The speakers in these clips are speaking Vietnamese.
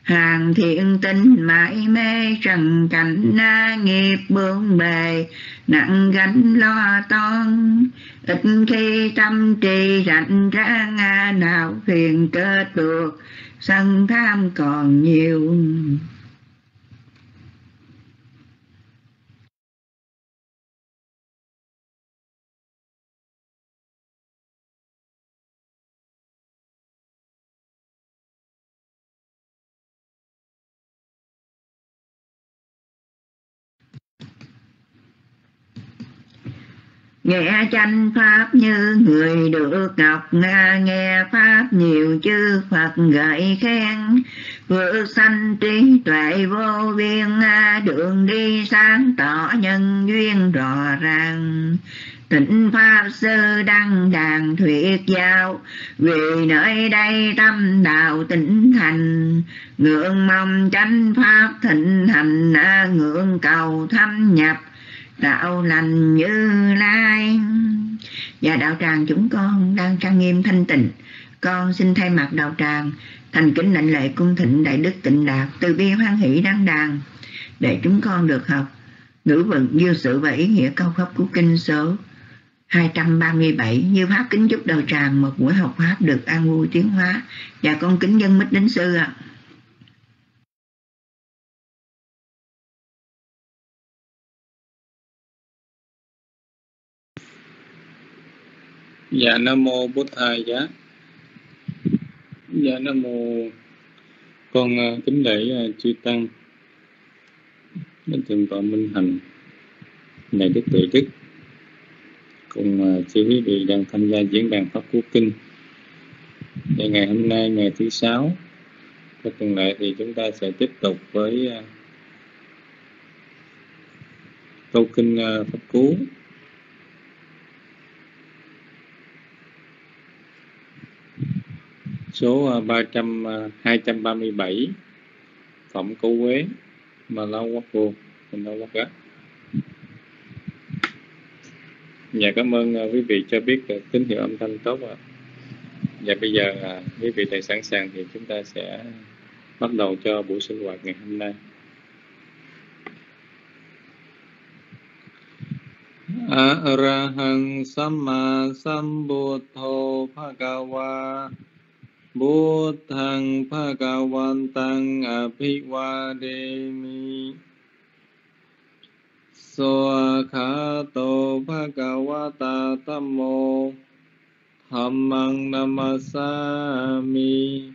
hàng thiện tinh mãi mê trần cảnh, nghiệp bướng bề nặng gánh lo toan, ít khi tâm trì rảnh rang, nào phiền kết được sân tham còn nhiều. Nghe chánh pháp như người được ngọc, nghe pháp nhiều chư Phật gợi khen, vượt sanh trí tuệ vô biên, đường đi sáng tỏ nhân duyên rõ ràng. Tịnh pháp sư đăng đàn thuyết giáo, vì nơi đây tâm đạo tịnh thành, ngưỡng mong chánh pháp thịnh hành, ngưỡng cầu thâm nhập đạo lành Như Lai. Và đạo tràng chúng con đang trang nghiêm thanh tịnh, con xin thay mặt đạo tràng thành kính lệnh lệ cung thịnh Đại Đức Tịnh Đạt từ bi hoan hỷ đăng đàn, để chúng con được học ngữ vựng vô sự và ý nghĩa câu pháp của kinh số 237. Như pháp kính chúc đạo tràng một buổi học pháp được an vui tiến hóa. Và con kính dân mít đến sư ạ. Dạ Nam Mô Bổn Thầy Giá. Dạ Nam Mô. Con kính lễ chư Tăng đến Thượng tọa Minh Hạnh, Đại Đức Tuệ Đức, cùng chư quý vị đang tham gia diễn đàn Pháp Cú Kinh. Và ngày hôm nay, ngày thứ 6, theo tuần lệ thì chúng ta sẽ tiếp tục với câu kinh Pháp Cú. Số 237, Phẩm Câu Quế, mà Lao Quát Vô, mình Lao Quát Gác. Dạ cảm ơn quý vị cho biết tín hiệu âm thanh tốt ạ. Và bây giờ quý vị thầy sẵn sàng thì chúng ta sẽ bắt đầu cho buổi sinh hoạt ngày hôm nay. Arahang Samma Sambuddho Bhagava Buddhang Bhagavantang Abhivademi Soakhato Bhagavata Tammo Dhammang Namasami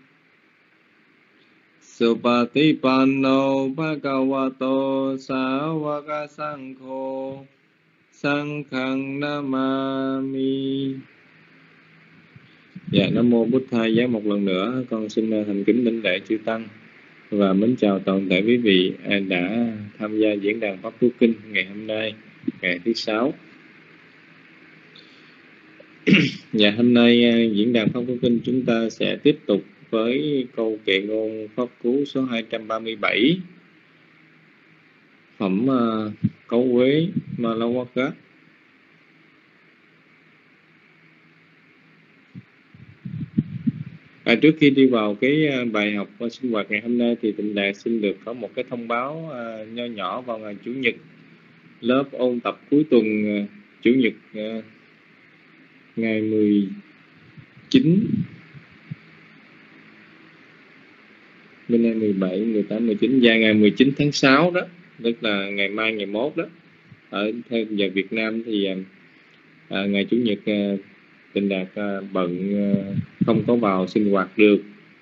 Supatipanno Bhagavato Sāvaka Saṅkho Saṅghang Namami. Dạ Nam Mô Bụt Thầy Giá. Một lần nữa con xin thành kính đảnh lễ chư Tăng và mến chào toàn thể quý vị đã tham gia diễn đàn Pháp Cú Kinh ngày hôm nay, ngày thứ 6. Dạ hôm nay diễn đàn Pháp Cú Kinh chúng ta sẽ tiếp tục với câu kệ ngôn Pháp Cú số 237, Phẩm Câu Quế Ma La Quát Gác. Trước khi đi vào cái bài học sinh hoạt ngày hôm nay thì Tịnh Đạt xin được có một cái thông báo nho nhỏ. Vào ngày Chủ nhật, lớp ôn tập cuối tuần Chủ nhật ngày 19, bên nay 17, 18, 19 và ngày 19 tháng 6 đó, tức là ngày mai, ngày mốt đó, ở theo giờ Việt Nam thì ngày Chủ nhật Tịnh Đạt bận không có vào sinh hoạt được,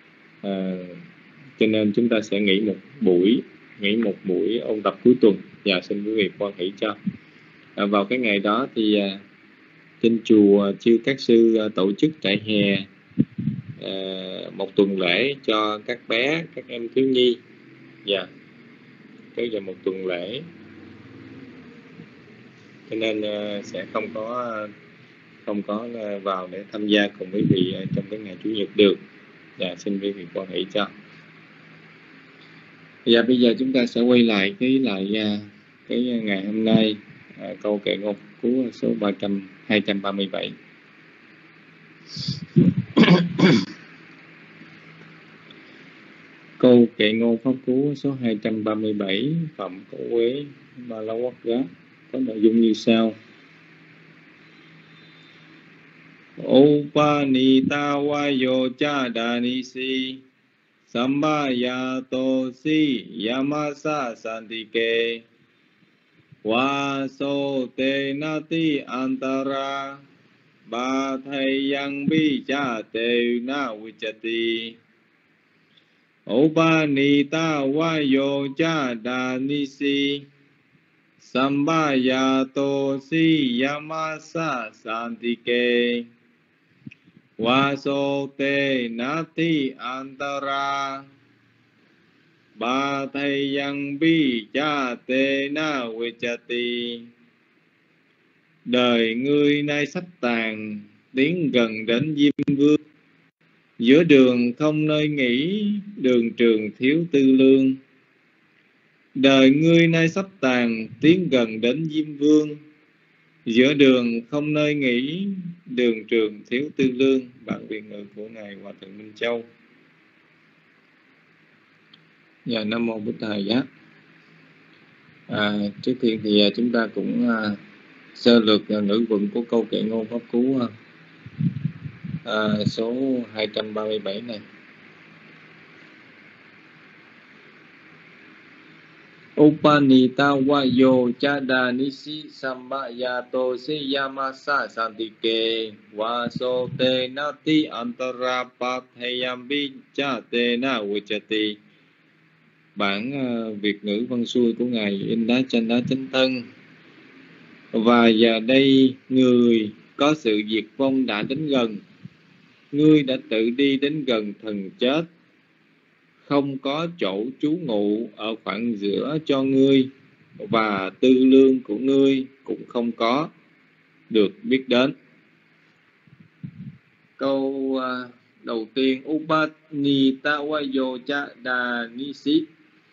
cho nên chúng ta sẽ nghỉ một buổi ôn tập cuối tuần, và xin quý vị quan hỷ cho. Vào cái ngày đó thì trên chùa chư các sư tổ chức trại hè một tuần lễ cho các bé, các em thiếu nhi, và kéo dài một tuần lễ, cho nên sẽ không có vào để tham gia cùng quý vị trong cái ngày Chủ nhật được. Và xin quý vị quan hỷ cho. Và bây giờ chúng ta sẽ quay lại cái ngày hôm nay, câu kệ ngôn của số 237. Câu kệ ngôn pháp cú số 237, phẩm Cổ Quế Ba La Quát Gác, có nội dung như sau: Upanita vayo cha danisi sambayato si yamasa santike vaso te nati antara ba thầy yang bi cha te na vichati. Upanita vayo cha danisi sambayato si yamasa santike vaso te nati antara ba thầy yang bi cha te na vichati. Đời ngươi nay sắp tàn, tiến gần đến Diêm Vương. Giữa đường không nơi nghỉ, đường trường thiếu tư lương. Đời ngươi nay sắp tàn, tiến gần đến Diêm Vương. Giữa đường không nơi nghỉ, đường trường thiếu tư lương. Bản Việt ngữ của Ngài Hòa Thượng Minh Châu. Dạ, Nam Mô Bụt Thầy Giác. Trước tiên thì chúng ta cũng sơ lược ngữ vựng của câu kệ ngôn pháp cú số 237 này. Upanita vayo chadanisi sambayato se yamasa santike vaso te nati antara pathayambi cha te na vichati. Bản Việt ngữ văn xuôi của Ngài Inda Chanda Chánh Thân. Và giờ đây người có sự diệt vong đã đến gần. Ngươi đã tự đi đến gần thần chết. Không có chỗ trú ngụ ở khoảng giữa cho ngươi, và tư lương của ngươi cũng không có được biết đến. Câu đầu tiên: Upanita vayo cha danisi.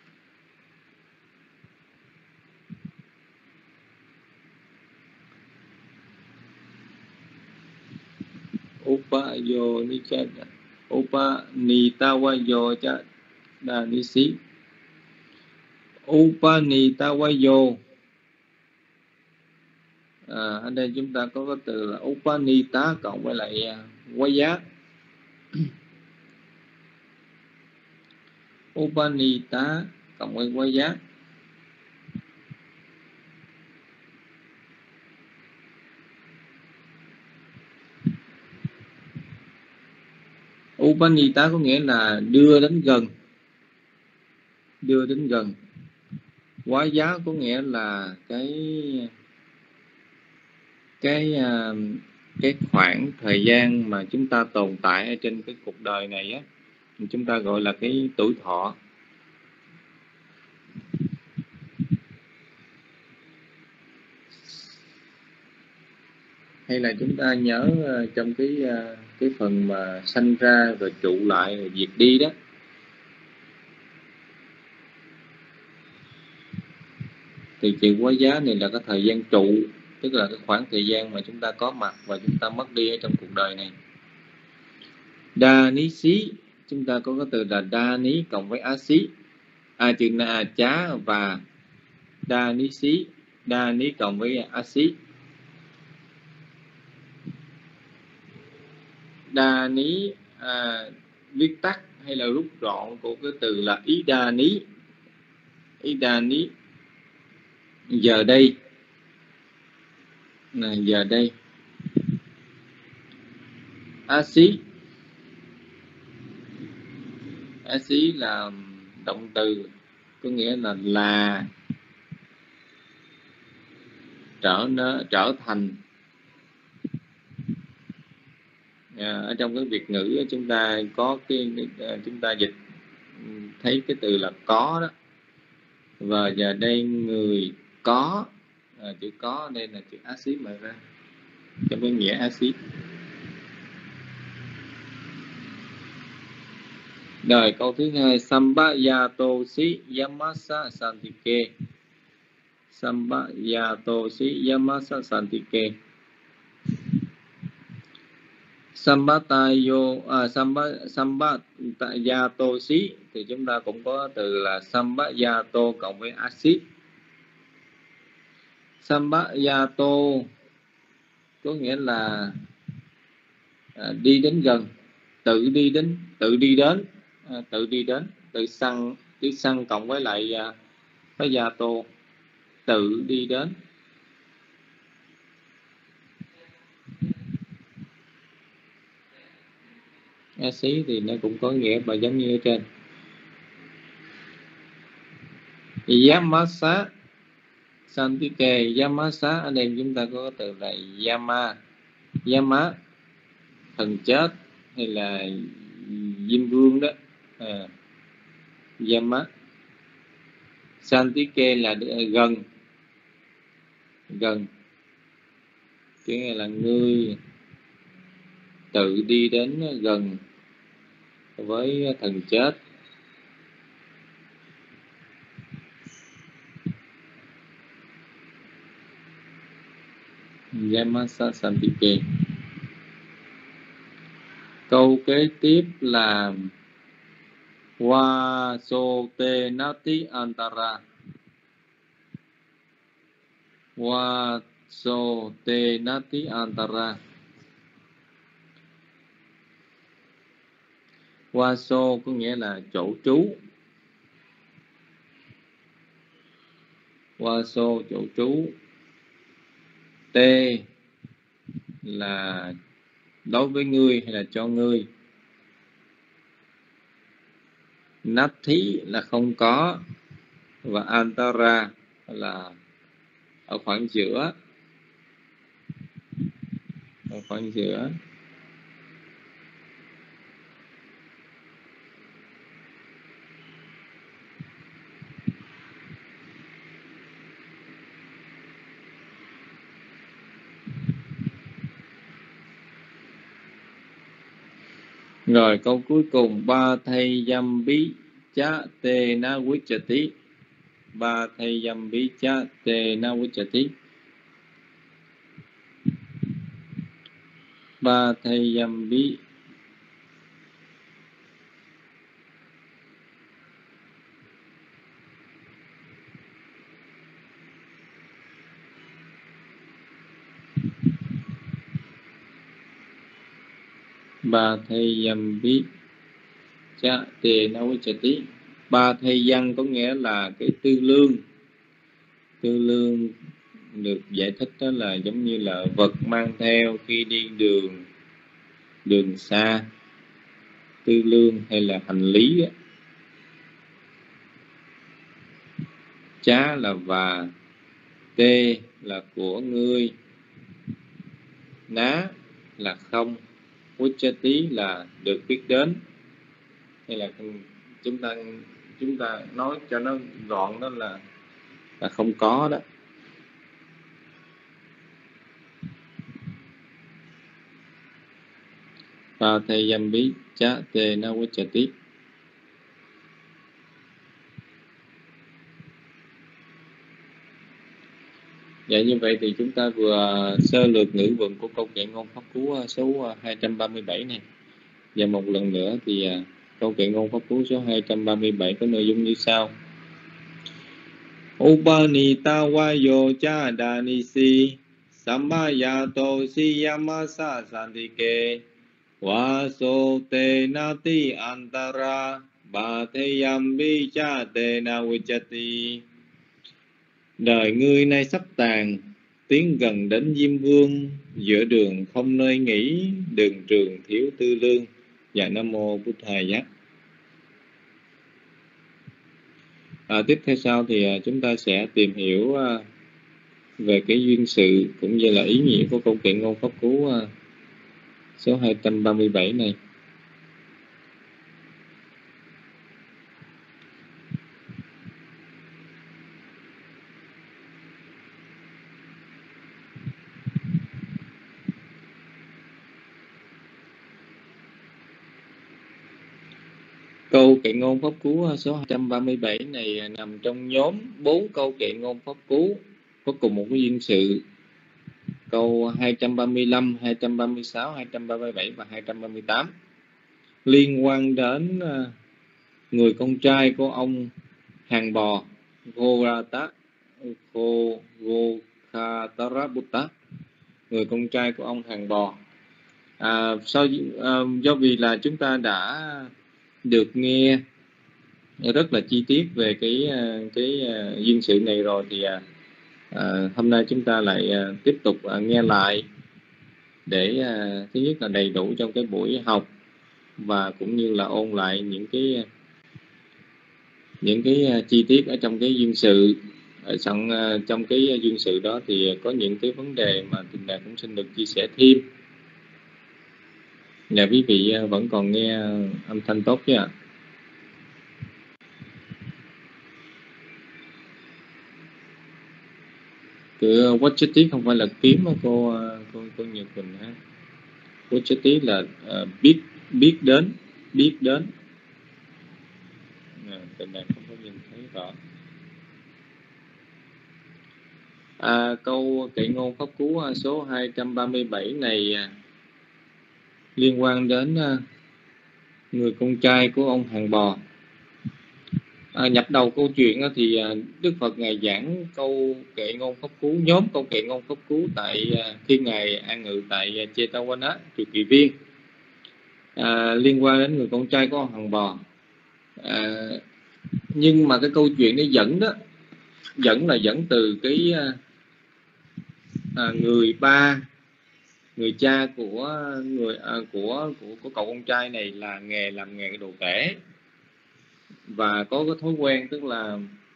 Upanita vayo cha danisi. Upanita vayo. Ở đây chúng ta có cái từ là Upanita cộng với lại Vaya. Upanita cộng với Vaya. Upanita có nghĩa là đưa đến gần. Đưa đến gần. Vaya có nghĩa là cái khoảng thời gian mà chúng ta tồn tại ở trên cái cuộc đời này á, chúng ta gọi là cái tuổi thọ. Hay là chúng ta nhớ trong cái phần mà sanh ra rồi trụ lại rồi diệt đi đó, thì chữ quá giá này là cái thời gian trụ, tức là cái khoảng thời gian mà chúng ta có mặt và chúng ta mất đi ở trong cuộc đời này. Đa ní xí, chúng ta có cái từ là đa ní cộng với á xí, chữ na chá và đa ní xí, đa ní cộng với á xí. Đa ní viết tắt hay là rút gọn của cái từ là ý đa ní. Ý đa ní, giờ đây, giờ đây. Á xí, á xí là động từ, có nghĩa là trở thành. Ở trong cái Việt ngữ chúng ta có chúng ta dịch thấy cái từ là có đó. Và giờ đây người có, chữ có đây là chữ á xí mà ra trong cái nghĩa á xí. Rồi câu thứ hai: Sambayato si yamasa santike. Sambayato si yamasa santike. Sambayatosi thì chúng ta cũng có từ là sambayato cộng với axit. Sambayato có nghĩa là đi đến gần, tự đi đến, tự săn cộng với lại Yato, tự đi đến. Xí thì nó cũng có nghĩa và giống như ở trên. Yamasa Santike, Yamasa ở đây chúng ta có từ là Yama thần chết hay là Diêm Vương đó. Yama Santike là gần, chứ là ngươi tự đi đến gần với thần chết. Yamasa Santike. Câu kế tiếp là Vasotenati Antara. Vasotenati Antara. Vaso có nghĩa là chỗ trú. Vaso chỗ trú. Tê là đối với ngươi hay là cho ngươi. Nathi là không có. Và Antara là ở khoảng giữa. Ở khoảng giữa. Rồi câu cuối cùng, ba thầy dâm bí chá tê na vichati. Ba thầy dâm bí chá tê na vichati. Ba thầy dâm bí ba thầy dâm bí chá tê na vichati. Ba thầy dân có nghĩa là cái tư lương. Tư lương được giải thích đó là giống như là vật mang theo khi đi đường xa. Tư lương hay là hành lý đó. Chá là và, tê là của ngươi, ná là không, vichati là được biết đến. Hay là chúng ta nói cho nó gọn đó là không có đó. Và thầy dâm bí chá tê na vichati. Dạ, như vậy thì chúng ta vừa sơ lược ngữ vựng của câu kệ ngôn pháp cú số 237 này. Và một lần nữa thì câu kệ ngôn pháp cú số 237 có nội dung như sau. Upanita vayo cha danisi sambayato siyamasa santike vaso te nati antara bhatheyambi cha te na vichati. Đời ngươi nay sắp tàn, tiến gần đến Diêm Vương, giữa đường không nơi nghỉ, đường trường thiếu tư lương. Dạ, Nam Mô Bụt Thầy Giác. Tiếp theo sau thì chúng ta sẽ tìm hiểu về cái duyên sự cũng như là ý nghĩa của câu kệ ngôn pháp cú số 237 này. Câu kệ ngôn pháp cú số 237 này nằm trong nhóm 4 câu kệ ngôn pháp cú có cùng một cái duyên sự. câu 235, 236, 237 và 238 liên quan đến người con trai của ông hàng bò Gokhatarabutta, người con trai của ông hàng bò. Do vì là chúng ta đã được nghe rất là chi tiết về cái duyên sự này rồi, thì hôm nay chúng ta lại tiếp tục nghe lại để thứ nhất là đầy đủ trong cái buổi học, và cũng như là ôn lại những cái chi tiết ở trong cái duyên sự. Trong cái duyên sự đó thì có những cái vấn đề mà Thìn Đạt cũng xin được chia sẻ thêm. Và quý vị vẫn còn nghe âm thanh tốt chứ ạ? Từ watch tí không phải là kiếm mà cô Nhật Quỳnh ha. Watch tí là biết đến. Thìn Đạt không có nhìn thấy rõ. Câu kệ ngôn pháp cú số 237 này liên quan đến người con trai của ông hàng bò. Nhập đầu câu chuyện thì Đức Phật Ngài giảng câu kệ ngôn pháp cú, nhóm câu kệ ngôn pháp cú tại khi Ngài an ngự tại Jetavana, Trụ Kỳ Viên, liên quan đến người con trai của ông hàng bò. Nhưng mà cái câu chuyện nó dẫn từ cái người cha của cậu con trai này là làm nghề đồ tể, và có cái thói quen tức là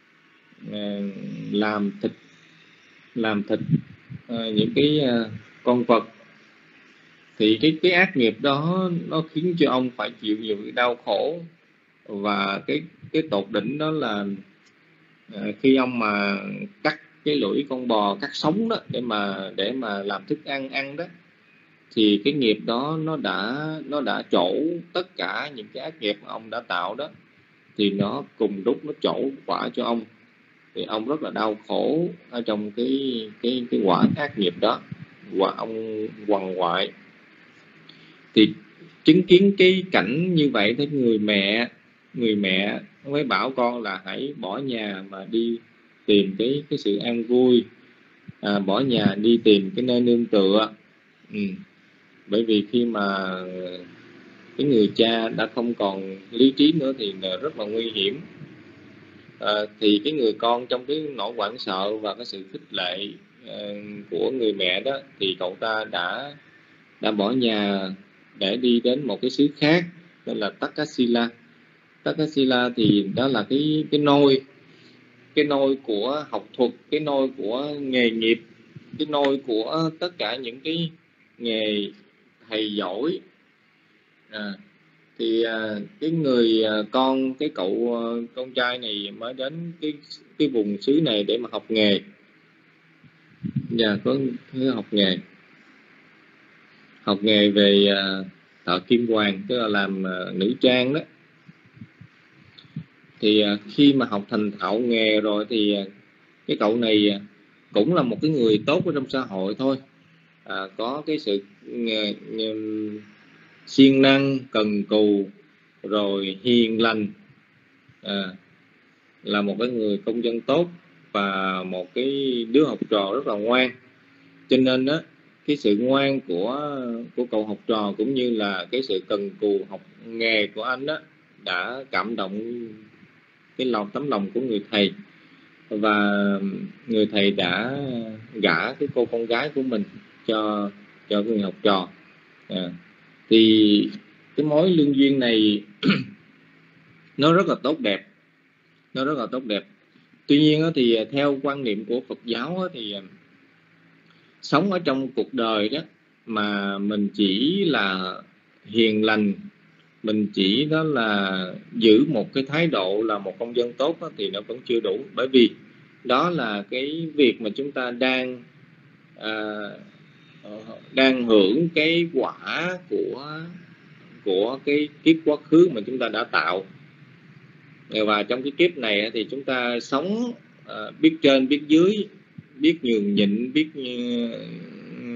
làm thịt những cái con vật. Thì cái ác nghiệp đó nó khiến cho ông phải chịu nhiều cái đau khổ, và cái tột đỉnh đó là khi ông mà cắt cái lưỡi con bò, cắt sống đó để mà làm thức ăn đó, thì cái nghiệp đó nó đã trổ tất cả những cái ác nghiệp mà ông đã tạo đó, thì nó cùng lúc nó trổ quả cho ông, thì ông rất là đau khổ ở trong cái quả ác nghiệp đó, và ông quằn quại. Thì chứng kiến cái cảnh như vậy, thì người mẹ mới bảo con là hãy bỏ nhà mà đi tìm cái sự an vui, bỏ nhà đi tìm cái nơi nương tựa. Bởi vì khi mà cái người cha đã không còn lý trí nữa thì rất là nguy hiểm. Thì cái người con trong cái nỗi hoảng sợ và cái sự khích lệ của người mẹ đó, thì cậu ta đã bỏ nhà để đi đến một cái xứ khác, tên là Takasila. Takasila thì đó là cái nôi của học thuật, cái nôi của nghề nghiệp, cái nôi của tất cả những cái nghề thầy giỏi. Thì cái người cái cậu con trai này mới đến cái vùng xứ này để mà học nghề, và có học nghề về thợ kim hoàn, tức là làm nữ trang đó. Thì khi mà học thành thạo nghề rồi thì cái cậu này cũng là một cái người tốt ở trong xã hội thôi, có cái sự siêng năng, cần cù, rồi hiền lành, là một cái người công dân tốt và một cái đứa học trò rất là ngoan. Cho nên đó, cái sự ngoan của cậu học trò cũng như là cái sự cần cù học nghề của anh đó đã cảm động cái tấm lòng của người thầy, và người thầy đã gả cái cô con gái của mình cho người học trò. Thì cái mối lương duyên này nó rất là tốt đẹp. Tuy nhiên thì theo quan niệm của Phật giáo thì sống ở trong cuộc đời đó mà mình chỉ là hiền lành, mình chỉ đó là giữ một cái thái độ là một công dân tốt đó, thì nó vẫn chưa đủ. Bởi vì đó là cái việc mà chúng ta đang hưởng cái quả của cái kiếp quá khứ mà chúng ta đã tạo. Và trong cái kiếp này thì chúng ta sống biết trên biết dưới, biết nhường nhịn, biết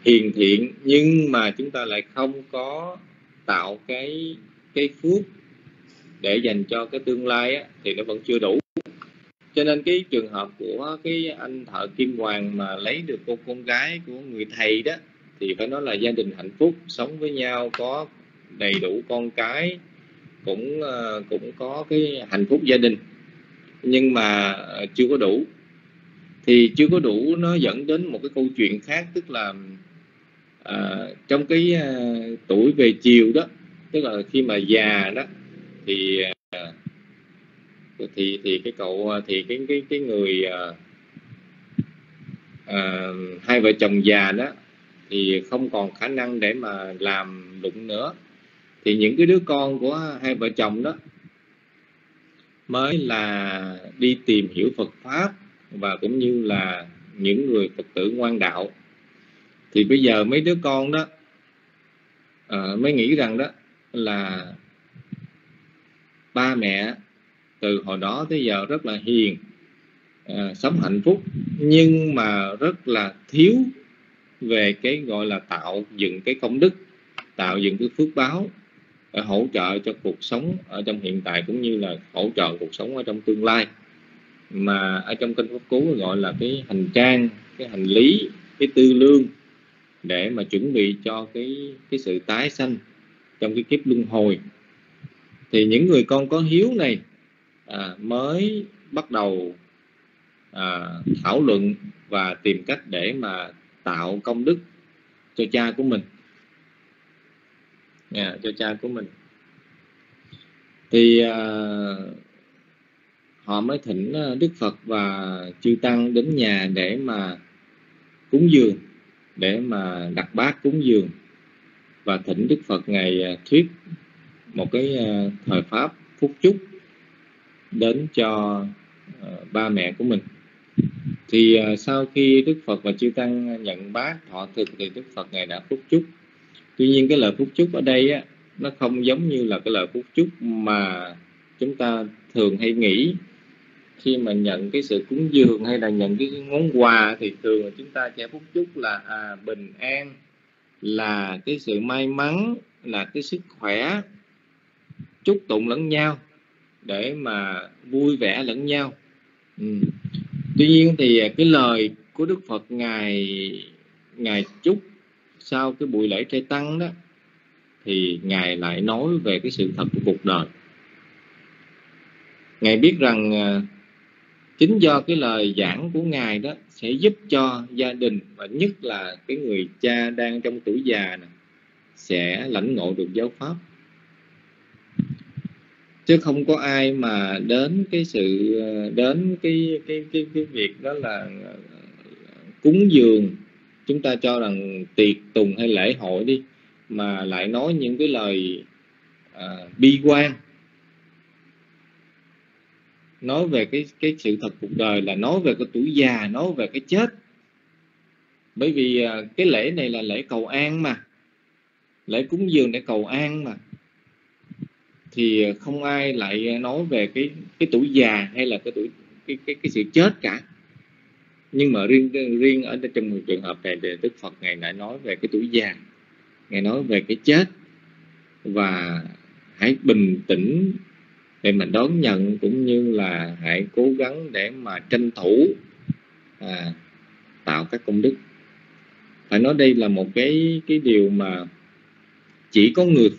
hiền thiện, nhưng mà chúng ta lại không có tạo cái phước để dành cho cái tương lai á, thì nó vẫn chưa đủ. Cho nên cái trường hợp của cái anh thợ kim hoàn mà lấy được cô con gái của người thầy đó, thì phải nói là gia đình hạnh phúc, sống với nhau, có đầy đủ con cái, cũng có cái hạnh phúc gia đình, nhưng mà chưa có đủ. Thì chưa có đủ nó dẫn đến một cái câu chuyện khác, tức là trong cái tuổi về chiều đó, tức là khi mà già đó, thì cái cậu thì cái người hai vợ chồng già đó thì không còn khả năng để mà làm lụng nữa, thì những cái đứa con của hai vợ chồng đó mới là đi tìm hiểu Phật pháp, và cũng như là những người Phật tử ngoan đạo. Thì bây giờ mấy đứa con đó mới nghĩ rằng đó là ba mẹ từ hồi đó tới giờ rất là hiền, sống hạnh phúc, nhưng mà rất là thiếu về cái gọi là tạo dựng cái công đức, tạo dựng cái phước báo để hỗ trợ cho cuộc sống ở trong hiện tại, cũng như là hỗ trợ cuộc sống ở trong tương lai. Mà ở trong kinh Pháp Cú gọi là cái hành trang, cái hành lý, cái tư lương để mà chuẩn bị cho cái sự tái sanh trong cái kiếp luân hồi. Thì những người con có hiếu này mới bắt đầu thảo luận và tìm cách để mà tạo công đức cho cha của mình, cho cha của mình. Thì họ mới thỉnh Đức Phật và chư tăng đến nhà để mà cúng dường, để mà đặt bát cúng dường, và thỉnh Đức Phật ngài thuyết một cái thời pháp phúc chúc đến cho ba mẹ của mình. Thì sau khi Đức Phật và chư tăng nhận bát thọ thực thì Đức Phật ngài đã phúc chúc. Tuy nhiên cái lời phúc chúc ở đây á, nó không giống như là cái lời phúc chúc mà chúng ta thường hay nghĩ. Khi mà nhận cái sự cúng dường hay là nhận cái món quà thì thường là chúng ta sẽ phúc chúc là bình an, là cái sự may mắn, là cái sức khỏe, chúc tụng lẫn nhau để mà vui vẻ lẫn nhau. Tuy nhiên thì cái lời của Đức Phật ngài chúc sau cái buổi lễ trai tăng đó, thì ngài lại nói về cái sự thật của cuộc đời. Ngài biết rằng chính do cái lời giảng của ngài đó sẽ giúp cho gia đình, và nhất là cái người cha đang trong tuổi già này, sẽ lãnh ngộ được giáo pháp. Chứ không có ai mà đến cái việc đó là cúng dường, chúng ta cho rằng tiệc tùng hay lễ hội đi, mà lại nói những cái lời bi quan, nói về cái sự thật cuộc đời, là nói về cái tuổi già, nói về cái chết. Bởi vì cái lễ này là lễ cầu an mà, lễ cúng dường để cầu an mà, thì không ai lại nói về cái tuổi già hay là cái tuổi cái sự chết cả. Nhưng mà riêng ở trong một trường hợp này thì Đức Phật ngài lại nói về cái tuổi già, ngài nói về cái chết, và hãy bình tĩnh để mà đón nhận, cũng như là hãy cố gắng để mà tranh thủ tạo các công đức. Phải nói đây là một cái điều mà chỉ có người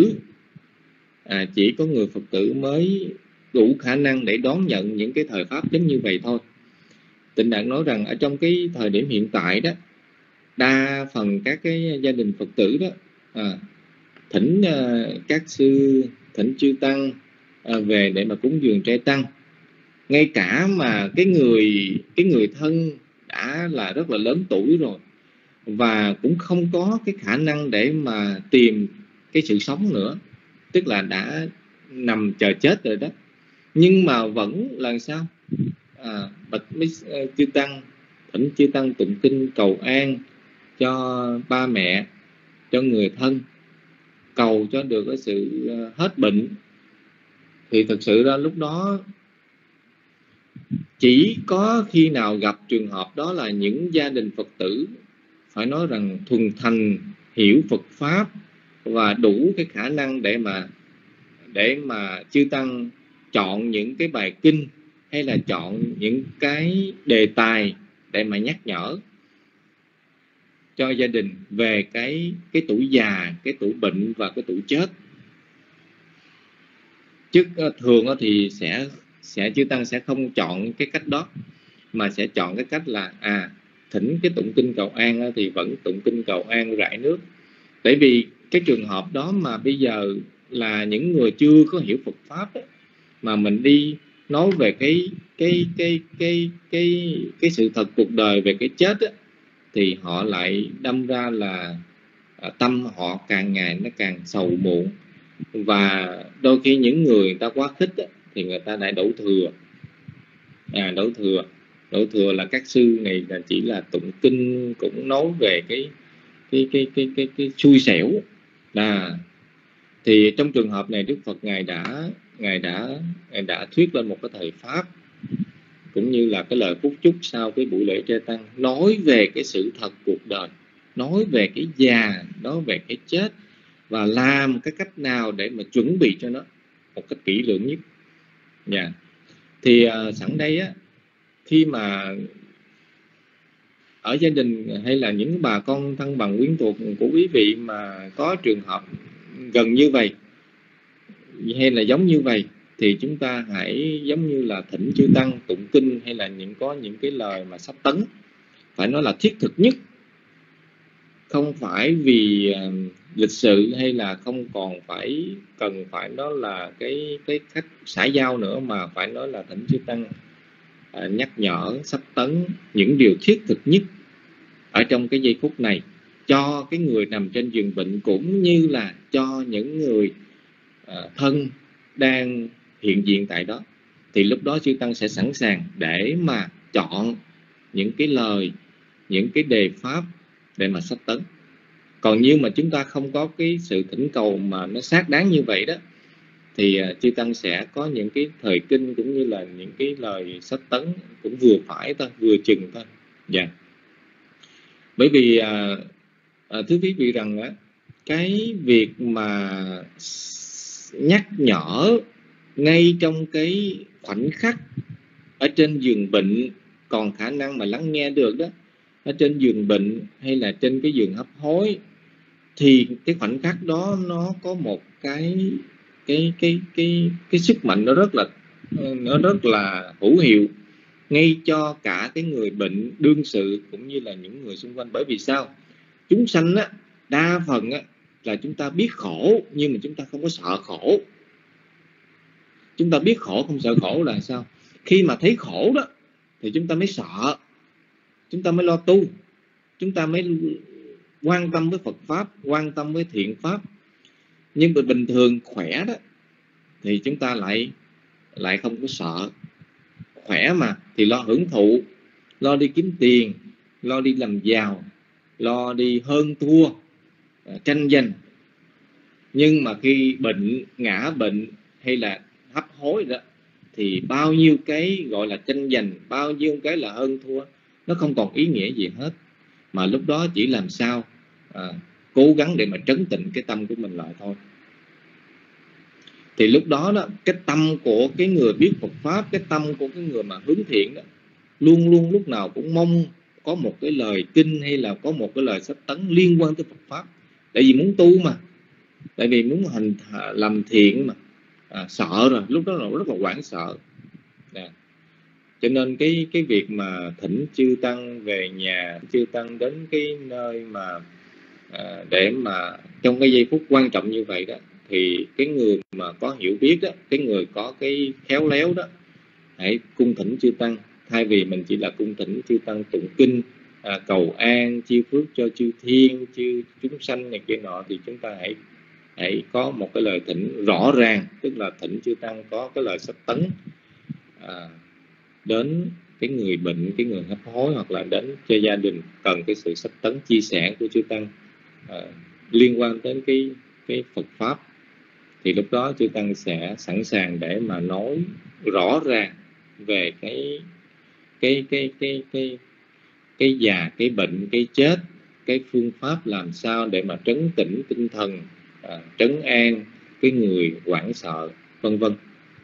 Phật tử mới đủ khả năng để đón nhận những cái thời pháp đến như vậy thôi. Tịnh Đạt nói rằng ở trong cái thời điểm hiện tại đó, đa phần các cái gia đình Phật tử đó thỉnh các sư, thỉnh chư tăng về để mà cúng dường trai tăng. Ngay cả mà cái người thân đã là rất là lớn tuổi rồi, và cũng không có cái khả năng để mà tìm cái sự sống nữa, tức là đã nằm chờ chết rồi đó, nhưng mà vẫn là sao bạch mấy chư tăng, thỉnh chư tăng tụng kinh cầu an cho ba mẹ, cho người thân, cầu cho được cái sự hết bệnh. Thì thực sự ra lúc đó chỉ có khi nào gặp trường hợp đó là những gia đình Phật tử phải nói rằng thuần thành hiểu Phật pháp và đủ cái khả năng để mà chư tăng chọn những cái bài kinh hay là chọn những cái đề tài để mà nhắc nhở cho gia đình về cái tuổi già, cái tuổi bệnh và cái tuổi chết. Chứ thường thì chư tăng sẽ không chọn cái cách đó, mà sẽ chọn cái cách là thỉnh cái tụng kinh cầu an thì vẫn tụng kinh cầu an rải nước. Tại vì cái trường hợp đó mà bây giờ là những người chưa có hiểu Phật pháp ấy, mà mình đi nói về cái sự thật cuộc đời về cái chết ấy, thì họ lại đâm ra là tâm họ càng ngày nó càng sầu muộn, và đôi khi những người ta quá khích ấy, thì người ta lại đổ thừa. Đổ thừa là các sư này là chỉ là tụng kinh, cũng nói về cái xui xẻo. Thì trong trường hợp này Đức Phật ngài đã thuyết lên một cái thời pháp, cũng như là cái lời phúc chúc sau cái buổi lễ trai tăng, nói về cái sự thật cuộc đời, nói về cái già, nói về cái chết, và làm cái cách nào để mà chuẩn bị cho nó một cách kỹ lưỡng nhất. Thì sẵn đây á, khi mà ở gia đình hay là những bà con thân bằng quyến thuộc của quý vị mà có trường hợp gần như vậy hay là giống như vậy, thì chúng ta hãy giống như là thỉnh chư tăng tụng kinh, hay là có những cái lời mà sắp tấn, phải nói là thiết thực nhất, không phải vì lịch sự, hay là không còn cần phải nói là cái cách xã giao nữa, mà phải nói là thỉnh chư tăng nhắc nhở sắp tấn những điều thiết thực nhất ở trong cái giây phút này cho cái người nằm trên giường bệnh, cũng như là cho những người thân đang hiện diện tại đó. Thì lúc đó chư tăng sẽ sẵn sàng để mà chọn những cái lời, những cái đề pháp để mà sắp tấn. Còn như mà chúng ta không có cái sự thỉnh cầu mà nó xác đáng như vậy đó, thì chư tăng sẽ có những cái thời kinh cũng như là những cái lời sắp tấn cũng vừa phải thôi, vừa chừng thôi. Bởi vì thưa quý vị rằng cái việc mà nhắc nhở ngay trong cái khoảnh khắc ở trên giường bệnh còn khả năng mà lắng nghe được đó, ở trên giường bệnh hay là trên cái giường hấp hối, thì cái khoảnh khắc đó nó có một cái sức mạnh nó rất là hữu hiệu ngay cho cả cái người bệnh đương sự cũng như là những người xung quanh. Bởi vì sao? Chúng sanh á, đa phần á là chúng ta biết khổ nhưng mà chúng ta không có sợ khổ. Chúng ta biết khổ không sợ khổ là sao? Khi mà thấy khổ đó thì chúng ta mới sợ, chúng ta mới lo tu, chúng ta mới quan tâm với Phật pháp, quan tâm với thiện pháp. Nhưng mà bình thường khỏe đó thì chúng ta lại không có sợ. Khỏe mà thì lo hưởng thụ, lo đi kiếm tiền, lo đi làm giàu, lo đi hơn thua, tranh giành. Nhưng mà khi bệnh, ngã bệnh hay là hấp hối đó, thì bao nhiêu cái gọi là tranh giành, bao nhiêu cái là hơn thua, nó không còn ý nghĩa gì hết. Mà lúc đó chỉ làm sao cố gắng để mà trấn tịnh cái tâm của mình lại thôi. Thì lúc đó đó, cái tâm của cái người biết Phật pháp, cái tâm của cái người mà hướng thiện đó, luôn luôn lúc nào cũng mong có một cái lời kinh hay là có một cái lời sách tấn liên quan tới Phật pháp. Tại vì muốn tu mà, tại vì muốn làm thiện mà, sợ rồi, lúc đó là rất là hoảng sợ. Cho nên cái việc mà thỉnh chư tăng về nhà, chư tăng đến cái nơi mà để mà trong cái giây phút quan trọng như vậy đó, thì cái người mà có hiểu biết đó, cái người có cái khéo léo đó, hãy cung thỉnh chư tăng. Thay vì mình chỉ là cung thỉnh chư tăng tụng kinh, cầu an, chiêu phước cho chư thiên, chư chúng sanh này kia nọ, thì chúng ta hãy có một cái lời thỉnh rõ ràng, tức là thỉnh chư tăng có cái lời sách tấn đến cái người bệnh, cái người hấp hối, hoặc là đến cho gia đình cần cái sự sách tấn chia sẻ của chư tăng liên quan đến cái Phật pháp. Thì lúc đó chư tăng sẽ sẵn sàng để mà nói rõ ràng về cái già, cái bệnh, cái chết, cái phương pháp làm sao để mà trấn tĩnh tinh thần, trấn an cái người hoảng sợ, vân vân.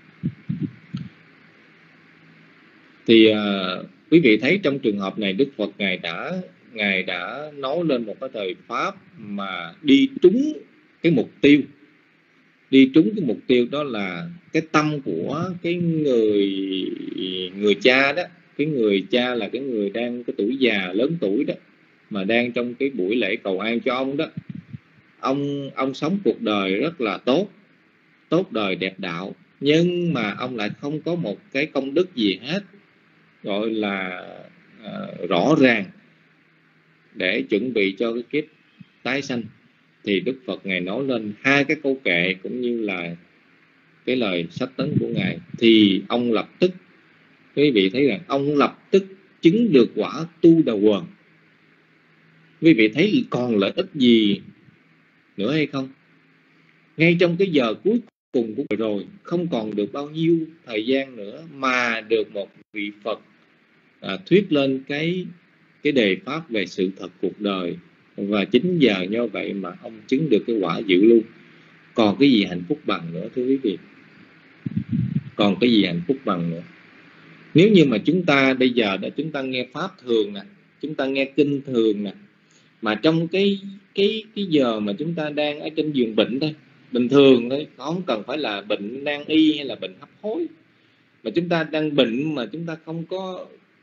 Thì quý vị thấy trong trường hợp này Đức Phật Ngài đã nói lên một cái thời pháp mà đi trúng cái mục tiêu. Đi trúng cái mục tiêu đó là cái tâm của cái người cha đó. Cái người cha là cái người đang cái tuổi già lớn tuổi đó, mà đang trong cái buổi lễ cầu an cho ông đó. Ông sống cuộc đời rất là tốt đời đẹp đạo, nhưng mà ông lại không có một cái công đức gì hết gọi là rõ ràng để chuẩn bị cho cái kiếp tái sanh. Thì Đức Phật Ngài nói lên hai cái câu kệ cũng như là cái lời sách tấn của Ngài, thì ông lập tức, quý vị thấy rằng ông lập tức chứng được quả tu đà quần. Quý vị thấy còn lợi ích gì nữa hay không? Ngay trong cái giờ cuối cùng của rồi, không còn được bao nhiêu thời gian nữa mà được một vị Phật thuyết lên cái đề pháp về sự thật cuộc đời, và chính giờ như vậy mà ông chứng được cái quả dự luôn. Còn cái gì hạnh phúc bằng nữa, thưa quý vị? Còn cái gì hạnh phúc bằng nữa? Nếu như mà chúng ta bây giờ đã chúng ta nghe pháp thường nè, chúng ta nghe kinh thường nè, mà trong cái giờ mà chúng ta đang ở trên giường bệnh thôi, bình thường thôi, không cần phải là bệnh nan y hay là bệnh hấp hối, mà chúng ta đang bệnh mà chúng ta không có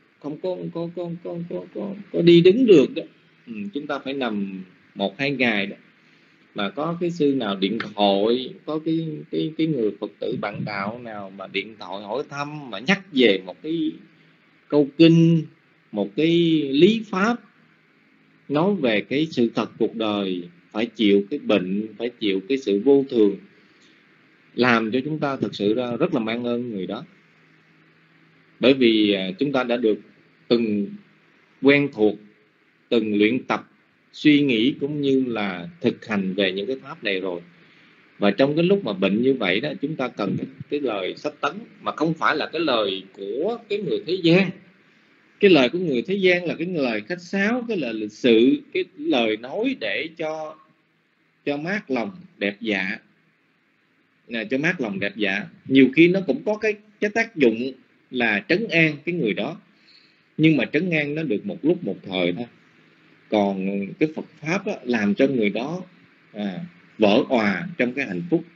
đi đứng được đó. Chúng ta phải nằm 1-2 ngày đó, mà có cái sư nào điện thoại, có cái người Phật tử bạn đạo nào mà điện thoại hỏi thăm, mà nhắc về một cái câu kinh, một cái lý pháp nói về cái sự thật cuộc đời, phải chịu cái bệnh, phải chịu cái sự vô thường, làm cho chúng ta thực sự ra rất là mang ơn người đó. Bởi vì chúng ta đã được từng quen thuộc, từng luyện tập suy nghĩ cũng như là thực hành về những cái pháp này rồi. Và trong cái lúc mà bệnh như vậy đó, chúng ta cần cái lời sách tấn, mà không phải là cái lời của cái người thế gian. Cái lời của người thế gian là cái lời khách sáo, cái lời lịch sự, cái lời nói để cho mát lòng đẹp dạ, cho mát lòng đẹp dạ. Nhiều khi nó cũng có cái tác dụng là trấn an cái người đó, nhưng mà trấn an nó được một lúc một thời thôi. Còn cái Phật pháp á, làm cho người đó vỡ òa trong cái hạnh phúc,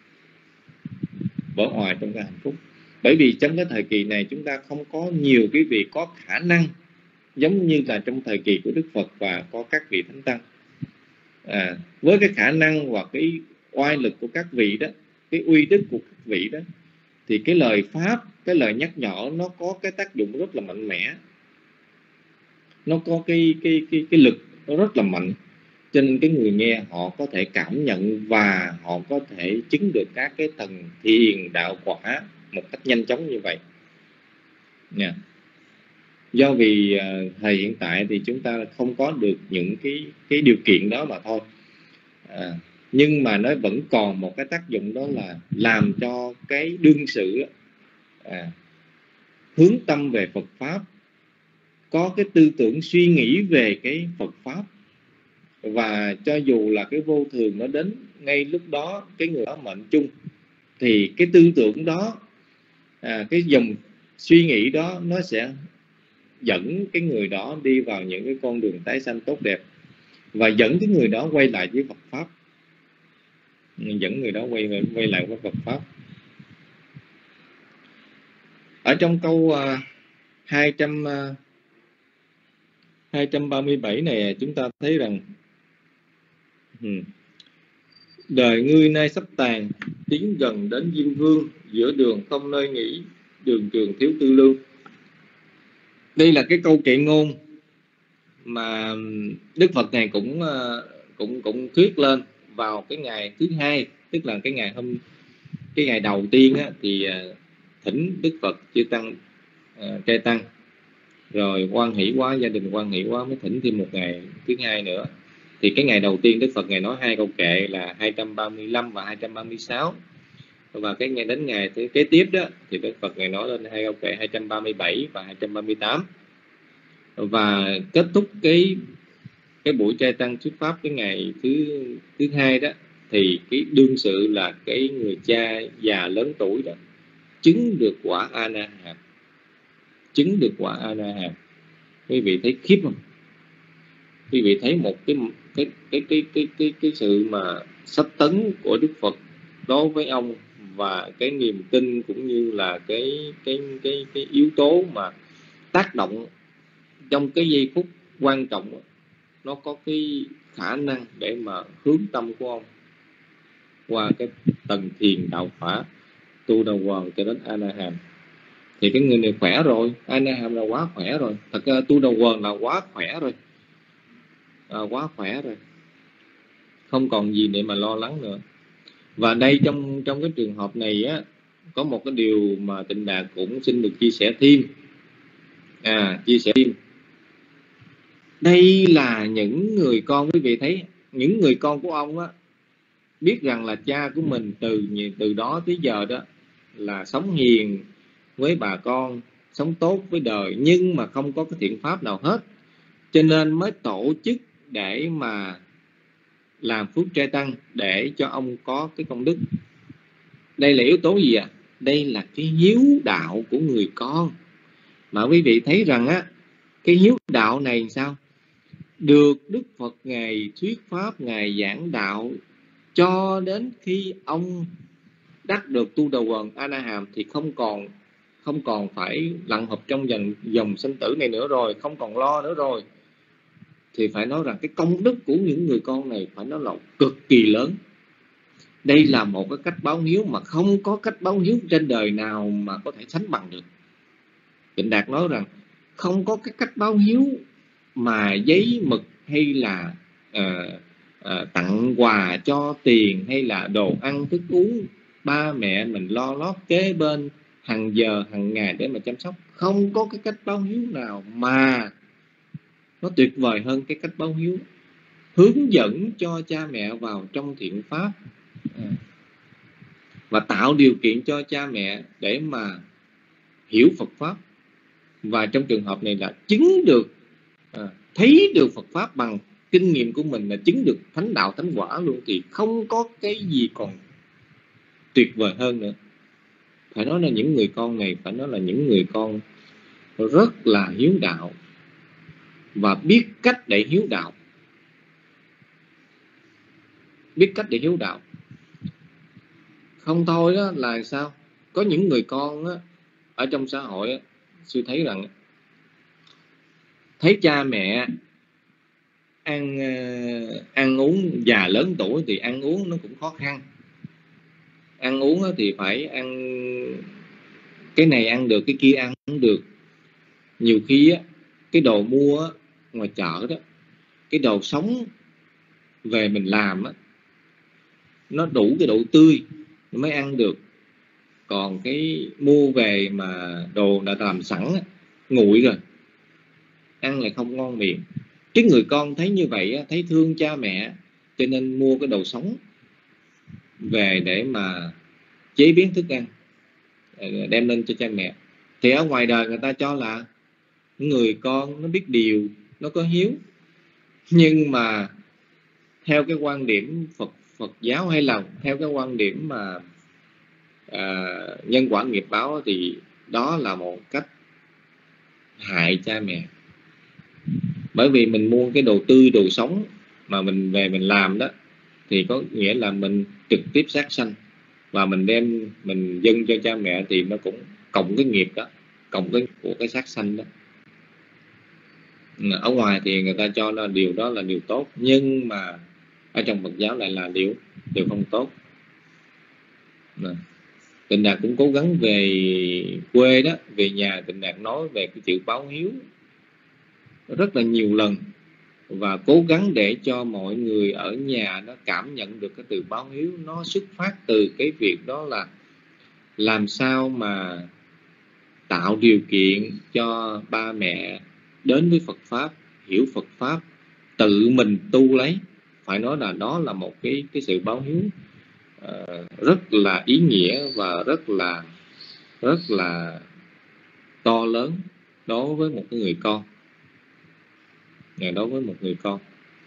vỡ òa trong cái hạnh phúc. Bởi vì trong cái thời kỳ này chúng ta không có nhiều cái vị có khả năng giống như là trong thời kỳ của Đức Phật và có các vị thánh tăng. Với cái khả năng và cái oai lực của các vị đó, cái uy đức của các vị đó, thì cái lời pháp, cái lời nhắc nhở nó có cái tác dụng rất là mạnh mẽ, nó có cái lực nó rất là mạnh, cho nên cái người nghe họ có thể cảm nhận và họ có thể chứng được các cái tầng thiền đạo quả một cách nhanh chóng như vậy nha. Do vì thời hiện tại thì chúng ta không có được những cái điều kiện đó mà thôi, nhưng mà nó vẫn còn một cái tác dụng, đó là làm cho cái đương sự hướng tâm về Phật pháp, có cái tư tưởng suy nghĩ về cái Phật pháp. Và cho dù là cái vô thường nó đến ngay lúc đó, cái người đó mệnh chung, thì cái tư tưởng đó, cái dòng suy nghĩ đó, nó sẽ dẫn cái người đó đi vào những cái con đường tái sanh tốt đẹp, và dẫn cái người đó quay lại với Phật pháp, dẫn người đó quay lại với Phật pháp. Ở trong câu 237 này chúng ta thấy rằng đời ngươi nay sắp tàn, tiến gần đến Diêm Vương, giữa đường không nơi nghỉ, đường trường thiếu tư lương. Đây là cái câu kệ ngôn mà Đức Phật này cũng thuyết lên vào cái ngày thứ hai, tức là cái ngày đầu tiên á, thì thỉnh Đức Phật chư tăng trai tăng, rồi hoan hỷ quá, gia đình hoan hỷ quá mới thỉnh thêm một ngày thứ hai nữa. Thì cái ngày đầu tiên Đức Phật Ngài nói 2 câu kệ là 235 và 236. Và cái ngày đến ngày thứ kế tiếp đó thì Đức Phật Ngài nói lên 2 câu kệ 237 và 238. Và kết thúc cái cái buổi trai tăng thuyết pháp cái ngày thứ hai đó, thì cái đương sự là cái người cha già lớn tuổi đó chứng được quả A Na Hàm, chứng được quả A Na Hàm. Quý vị thấy khiếp không? Quý vị thấy một cái sự mà sắp tấn của Đức Phật đối với ông, và cái niềm tin cũng như là cái yếu tố mà tác động trong cái giây phút quan trọng, nó có cái khả năng để mà hướng tâm của ông qua cái tầng thiền đạo quả tu đà hoàng cho đến A Na Hàm. Thì cái người này khỏe rồi, A Na Hàm là quá khỏe rồi. Thật ra tu đà hoàng là quá khỏe rồi, quá khỏe rồi, không còn gì để mà lo lắng nữa. Và đây trong cái trường hợp này á, có một cái điều mà Tịnh Đạt cũng xin được chia sẻ thêm. Chia sẻ thêm. Đây là những người con, quý vị thấy, những người con của ông á, biết rằng là cha của mình từ đó tới giờ đó là sống hiền với bà con, sống tốt với đời, nhưng mà không có cái thiện pháp nào hết, cho nên mới tổ chức để mà làm phước trai tăng để cho ông có cái công đức. Đây là yếu tố gì ạ? Đây là cái hiếu đạo của người con. Mà quý vị thấy rằng á, cái hiếu đạo này sao? Được Đức Phật Ngài thuyết pháp, Ngài giảng đạo cho đến khi ông đắc được tu đà hoàng A Na Hàm thì không còn phải lặn hợp trong dòng sinh tử này nữa rồi, không còn lo nữa rồi. Thì phải nói rằng cái công đức của những người con này phải nói là cực kỳ lớn. Đây là một cái cách báo hiếu mà không có cách báo hiếu trên đời nào mà có thể sánh bằng được. Tịnh Đạt nói rằng không có cái cách báo hiếu mà giấy mực hay là tặng quà cho tiền hay là đồ ăn thức uống, ba mẹ mình lo lót kế bên hàng giờ hàng ngày để mà chăm sóc. Không có cái cách báo hiếu nào mà nó tuyệt vời hơn cái cách báo hiếu hướng dẫn cho cha mẹ vào trong thiện pháp, và tạo điều kiện cho cha mẹ để mà hiểu Phật pháp. Và trong trường hợp này là chứng được, thấy được Phật pháp bằng kinh nghiệm của mình, là chứng được thánh đạo thánh quả luôn, thì không có cái gì còn tuyệt vời hơn nữa. Phải nói là những người con này, phải nói là những người con rất là hiếu đạo và biết cách để hiếu đạo. Biết cách để hiếu đạo. Không thôi đó là sao? Có những người con á, ở trong xã hội á, sư thấy rằng thấy cha mẹ ăn uống, già lớn tuổi thì ăn uống nó cũng khó khăn. Ăn uống thì phải ăn cái này ăn được, cái kia ăn không được. Nhiều khi á, cái đồ mua ngoài chợ đó, cái đồ sống về mình làm á, nó đủ cái độ tươi mới ăn được. Còn cái mua về mà đồ đã làm sẵn á, nguội rồi, ăn lại không ngon miệng. Cái người con thấy như vậy á, thấy thương cha mẹ, cho nên mua cái đồ sống về để mà chế biến thức ăn, đem lên cho cha mẹ. Thì ở ngoài đời người ta cho là người con nó biết điều, nó có hiếu. Nhưng mà theo cái quan điểm Phật giáo, hay là theo cái quan điểm mà nhân quả nghiệp báo, thì đó là một cách hại cha mẹ. Bởi vì mình mua cái đồ tươi, đồ sống mà mình về mình làm đó, thì có nghĩa là mình trực tiếp sát sanh, và mình đem mình dâng cho cha mẹ, thì nó cũng cộng cái nghiệp đó, cộng cái của cái sát sanh đó. Ở ngoài thì người ta cho là điều đó là điều tốt, nhưng mà ở trong Phật giáo lại là điều không tốt. Tịnh Đạt cũng cố gắng về quê đó, về nhà Tịnh Đạt nói về cái chữ báo hiếu rất là nhiều lần, và cố gắng để cho mọi người ở nhà nó cảm nhận được cái từ báo hiếu. Nó xuất phát từ cái việc đó là làm sao mà tạo điều kiện cho ba mẹ đến với Phật pháp, hiểu Phật pháp, tự mình tu lấy. Phải nói là đó là một cái sự báo hiếu rất là ý nghĩa và rất là to lớn đối với một cái người con. Đối với một người con.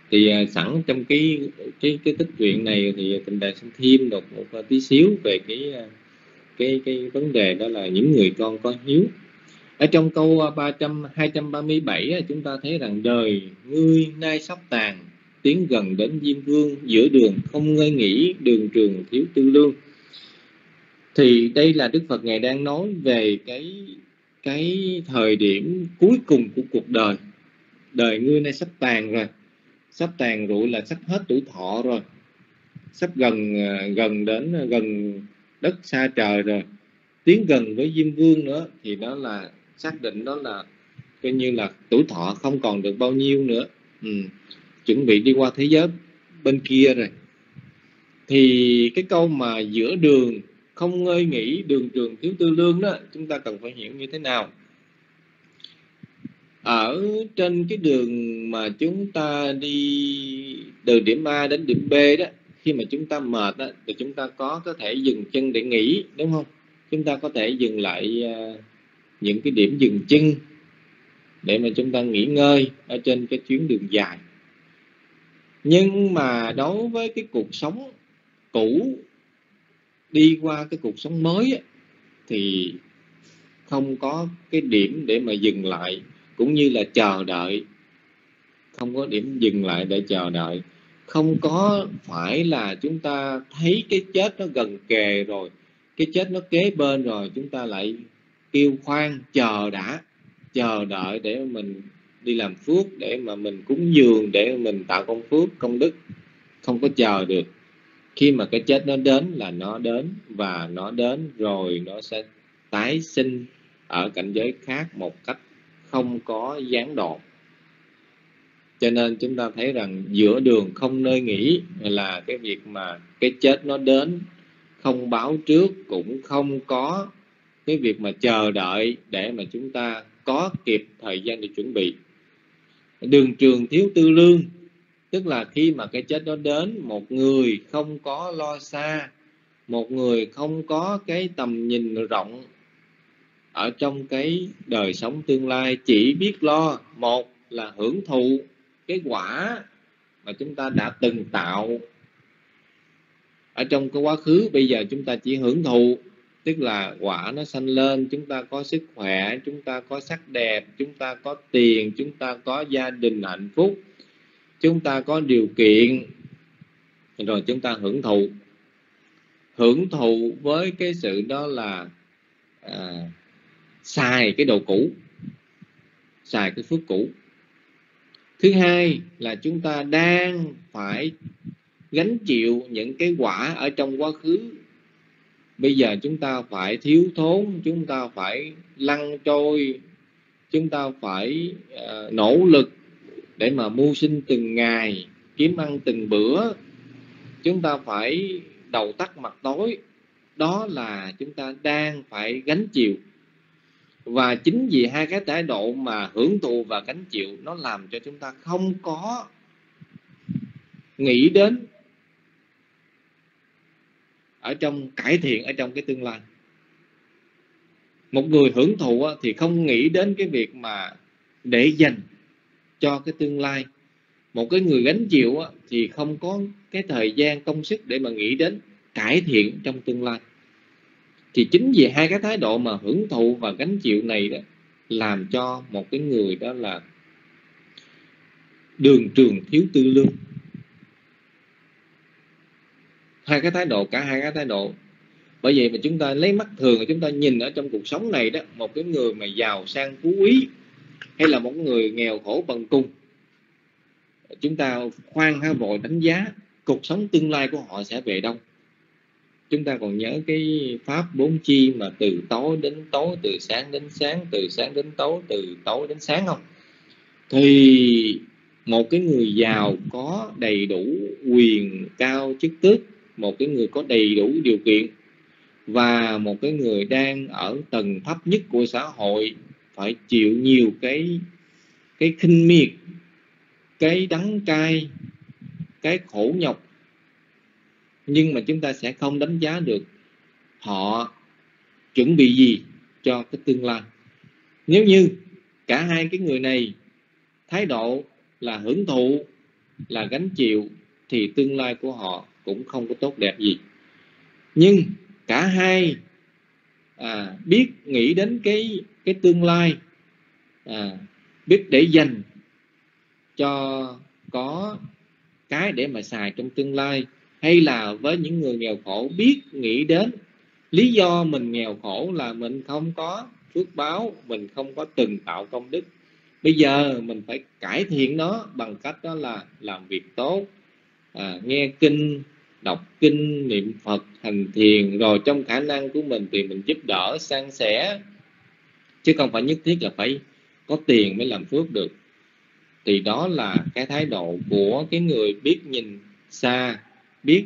Thì sẵn trong cái tích truyện này thì Tịnh Đại xin thêm được một tí xíu về cái vấn đề đó là những người con có hiếu. Ở trong câu 237 chúng ta thấy rằng đời ngươi nay sắp tàn, tiến gần đến Diêm Vương, giữa đường không ngơi nghỉ, đường trường thiếu tư lương. Thì đây là Đức Phật Ngài đang nói về cái thời điểm cuối cùng của cuộc đời. Đời ngươi nay sắp tàn rồi, sắp tàn rụi là sắp hết tuổi thọ rồi, sắp gần đến gần đất xa trời rồi, tiến gần với Diêm Vương nữa, thì đó là xác định đó là coi như là tuổi thọ không còn được bao nhiêu nữa, chuẩn bị đi qua thế giới bên kia rồi. Thì cái câu mà giữa đường không ngơi nghỉ, đường trường thiếu tư lương đó, chúng ta cần phải hiểu như thế nào? Ở trên cái đường mà chúng ta đi từ điểm A đến điểm B đó, khi mà chúng ta mệt đó, thì chúng ta có thể dừng chân để nghỉ, đúng không? Chúng ta có thể dừng lại những cái điểm dừng chân để mà chúng ta nghỉ ngơi ở trên cái chuyến đường dài. Nhưng mà đối với cái cuộc sống cũ đi qua cái cuộc sống mới á, thì không có cái điểm để mà dừng lại cũng như là chờ đợi, không có điểm dừng lại để chờ đợi. Không có phải là chúng ta thấy cái chết nó gần kề rồi, cái chết nó kế bên rồi, chúng ta lại kêu khoan chờ đã, chờ đợi để mình đi làm phước, để mà mình cúng dường, để mình tạo công phước công đức. Không có chờ được. Khi mà cái chết nó đến là nó đến, và nó đến rồi nó sẽ tái sinh ở cảnh giới khác một cách không có gián đoạn. Cho nên chúng ta thấy rằng giữa đường không nơi nghỉ là cái việc mà cái chết nó đến không báo trước, cũng không có cái việc mà chờ đợi để mà chúng ta có kịp thời gian để chuẩn bị. Đường trường thiếu tư lương, tức là khi mà cái chết nó đến, một người không có lo xa, một người không có cái tầm nhìn rộng ở trong cái đời sống tương lai, chỉ biết lo một là hưởng thụ cái quả mà chúng ta đã từng tạo ở trong cái quá khứ. Bây giờ chúng ta chỉ hưởng thụ, tức là quả nó sanh lên, chúng ta có sức khỏe, chúng ta có sắc đẹp, chúng ta có tiền, chúng ta có gia đình hạnh phúc, chúng ta có điều kiện, rồi chúng ta hưởng thụ. Hưởng thụ với cái sự đó là xài cái đồ cũ, xài cái phước cũ. Thứ hai là chúng ta đang phải gánh chịu những cái quả ở trong quá khứ. Bây giờ chúng ta phải thiếu thốn, chúng ta phải lăn trôi, chúng ta phải nỗ lực để mà mưu sinh từng ngày, kiếm ăn từng bữa. Chúng ta phải đầu tắt mặt tối. Đó là chúng ta đang phải gánh chịu. Và chính vì hai cái thái độ mà hưởng thụ và gánh chịu, nó làm cho chúng ta không có nghĩ đến ở trong cải thiện ở trong cái tương lai. Một người hưởng thụ thì không nghĩ đến cái việc mà để dành cho cái tương lai. Một cái người gánh chịu thì không có cái thời gian công sức để mà nghĩ đến cải thiện trong tương lai. Thì chính vì hai cái thái độ mà hưởng thụ và gánh chịu này đó, làm cho một cái người đó là đường trường thiếu tư lương. Hai cái thái độ, cả hai cái thái độ. Bởi vậy mà chúng ta lấy mắt thường, chúng ta nhìn ở trong cuộc sống này đó, một cái người mà giàu sang phú quý hay là một người nghèo khổ bần cùng, chúng ta khoan há vội đánh giá cuộc sống tương lai của họ sẽ về đâu. Chúng ta còn nhớ cái pháp 4 chi mà từ tối đến tối, từ sáng đến sáng, từ sáng đến tối, từ tối đến sáng không? Thì một cái người giàu có đầy đủ quyền cao chức tước, một cái người có đầy đủ điều kiện, và một cái người đang ở tầng thấp nhất của xã hội phải chịu nhiều cái khinh miệt, cái đắng cay, cái khổ nhọc. Nhưng mà chúng ta sẽ không đánh giá được họ chuẩn bị gì cho cái tương lai. Nếu như cả hai cái người này thái độ là hưởng thụ là gánh chịu thì tương lai của họ cũng không có tốt đẹp gì. Nhưng cả hai biết nghĩ đến cái tương lai, biết để dành cho có cái để mà xài trong tương lai, hay là với những người nghèo khổ biết nghĩ đến lý do mình nghèo khổ là mình không có phước báo, mình không có từng tạo công đức. Bây giờ mình phải cải thiện nó bằng cách đó là làm việc tốt, nghe kinh, đọc kinh, niệm Phật, hành thiền, rồi trong khả năng của mình thì mình giúp đỡ, san sẻ, chứ không phải nhất thiết là phải có tiền mới làm phước được. Thì đó là cái thái độ của cái người biết nhìn xa, biết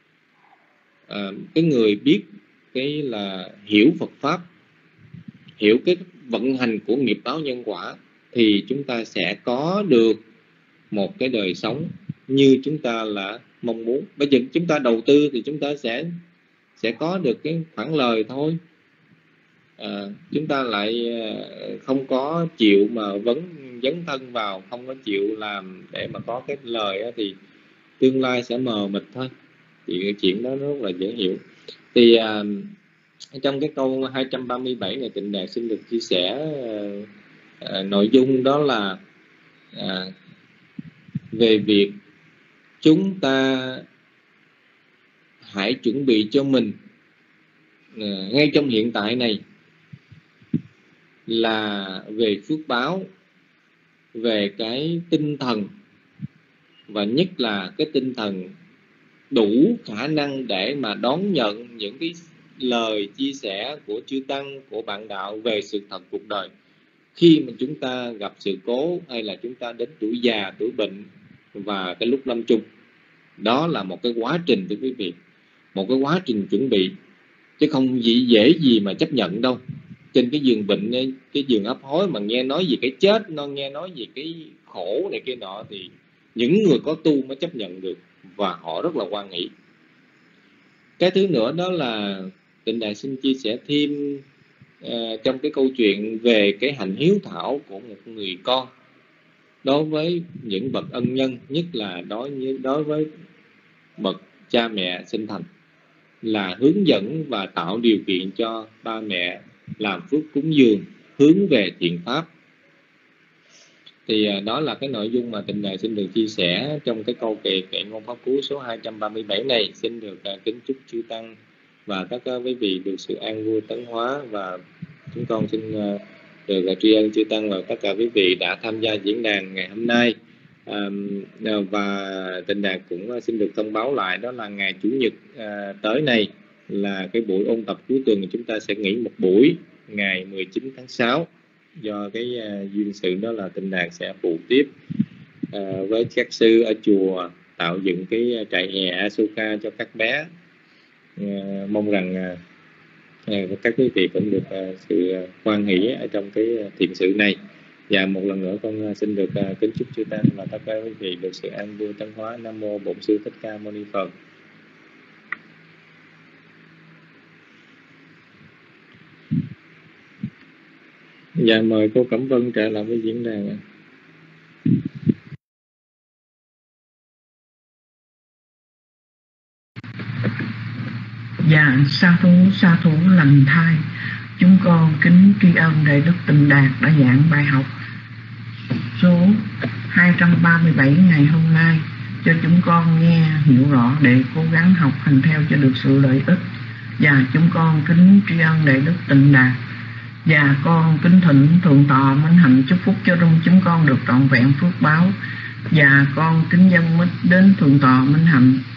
cái người biết cái là hiểu Phật pháp, hiểu cái vận hành của nghiệp báo nhân quả, thì chúng ta sẽ có được một cái đời sống như chúng ta là mong muốn. Bây giờ chúng ta đầu tư thì chúng ta sẽ có được cái khoản lời thôi. Chúng ta lại không có chịu mà dấn thân vào, không có chịu làm để mà có cái lời đó, thì tương lai sẽ mờ mịt thôi. Thì cái chuyện đó rất là dễ hiểu. Thì trong cái câu 237 này, Tịnh Đạt xin được chia sẻ nội dung đó là về việc chúng ta hãy chuẩn bị cho mình ngay trong hiện tại này là về phước báo, về cái tinh thần, và nhất là cái tinh thần đủ khả năng để mà đón nhận những cái lời chia sẻ của chư Tăng, của bạn đạo về sự thật cuộc đời. Khi mà chúng ta gặp sự cố, hay là chúng ta đến tuổi già, tuổi bệnh và cái lúc lâm chung, đó là một cái quá trình, thưa quý vị, một cái quá trình chuẩn bị, chứ không dễ gì mà chấp nhận đâu. Trên cái giường bệnh, cái giường ấp hối mà nghe nói về cái chết, nó nghe nói về cái khổ này kia nọ, thì những người có tu mới chấp nhận được, và họ rất là hoan hỷ. Cái thứ nữa đó là Tịnh Đạt xin chia sẻ thêm trong cái câu chuyện về cái hạnh hiếu thảo của một người con đối với những bậc ân nhân, nhất là đối với bậc cha mẹ sinh thành, là hướng dẫn và tạo điều kiện cho ba mẹ làm phước cúng dường hướng về thiện pháp. Thì đó là cái nội dung mà Tịnh Đạt xin được chia sẻ trong cái câu kệ ngôn pháp cú số 237 này. Xin được kính chúc chư Tăng và tất cả quý vị được sự an vui tấn hóa, và chúng con xin được tri ân chư Tăng và tất cả quý vị đã tham gia diễn đàn ngày hôm nay. Và Tịnh Đạt cũng xin được thông báo lại, đó là ngày Chủ nhật tới này là cái buổi ôn tập cuối tuần, chúng ta sẽ nghỉ một buổi ngày 19 tháng 6. Do cái duyên sự đó là Tịnh Đạt sẽ phụ tiếp với các sư ở chùa tạo dựng cái trại hè Asoka cho các bé. Mong rằng các quý vị cũng được sự hoan hỷ ở trong cái thiện sự này. Và một lần nữa con xin được kính chúc chư Tăng và tất cả quý vị được sự an vui tấn hóa. Nam mô Bổn Sư Thích Ca Mâu Ni Phật. Dạ, mời cô Cẩm Vân trở lại với diễn đàn. Dạ, sa thú lành thai. Chúng con kính tri ân Đại Đức Tịnh Đạt đã giảng bài học số 237 ngày hôm nay cho chúng con nghe hiểu rõ để cố gắng học hành theo cho được sự lợi ích. Và chúng con kính tri ân Đại Đức Tịnh Đạt, và con kính thỉnh Thượng Tọa Minh Hạnh chúc phúc cho chúng con được trọn vẹn phước báo. Và con kính dâng mít đến Thượng Tọa Minh Hạnh